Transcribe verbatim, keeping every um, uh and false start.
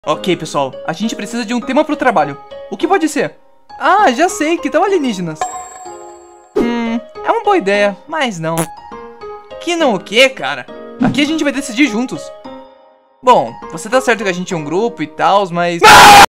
Ok, pessoal, a gente precisa de um tema pro trabalho. O que pode ser? Ah, já sei, que tal alienígenas? Hum, é uma boa ideia, mas não. Que não o quê, cara? Aqui a gente vai decidir juntos. Bom, você tá certo que a gente é um grupo e tal, mas...